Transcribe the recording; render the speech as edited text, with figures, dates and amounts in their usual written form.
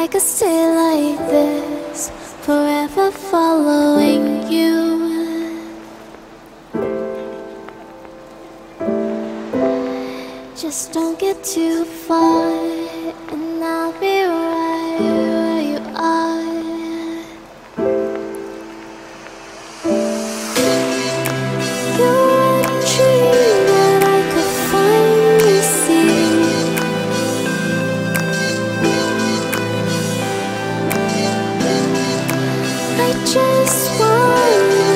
I could stay like this, forever following you. Just don't get too far, and I'll be right where you are. You're a dream that I could finally see. I just want